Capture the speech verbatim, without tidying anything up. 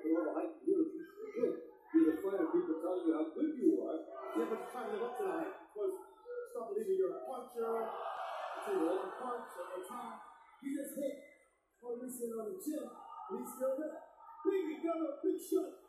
all the hype you do is good. You're afraid of people telling you how good you are. Yeah, but you're trying to live up to that hype. Because stop believing you're a puncher. So you're all punch all the time. He just hit. Or missing on the chin. And he's still there. Big gun, big shot.